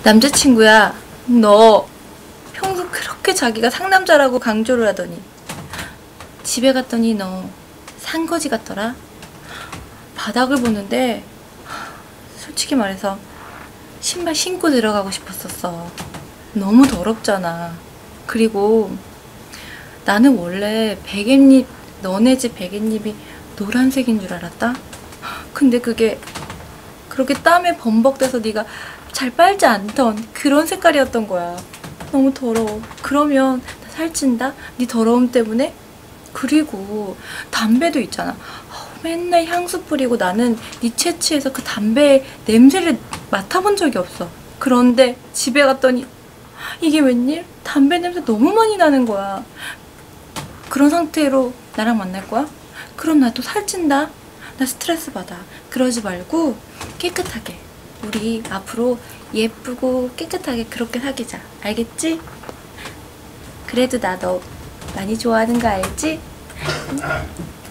남자친구야, 너 평소 그렇게 자기가 상남자라고 강조를 하더니 집에 갔더니 너 산거지 같더라. 바닥을 보는데 솔직히 말해서 신발 신고 들어가고 싶었었어. 너무 더럽잖아. 그리고 나는 원래 베갯잎, 너네 집 베갯잎이 노란색인 줄 알았다? 근데 그게 그렇게 땀에 범벅돼서 네가 잘 빨지 않던 그런 색깔이었던 거야. 너무 더러워. 그러면 나 살찐다? 네 더러움 때문에? 그리고 담배도 있잖아. 맨날 향수 뿌리고 나는 네 채취해서 그 담배 냄새를 맡아본 적이 없어. 그런데 집에 갔더니 이게 웬일? 담배 냄새 너무 많이 나는 거야. 그런 상태로 나랑 만날 거야? 그럼 나 또 살찐다? 나 스트레스 받아. 그러지 말고 깨끗하게. 우리 앞으로 예쁘고 깨끗하게 그렇게 사귀자. 알겠지? 그래도 나 너 많이 좋아하는 거 알지?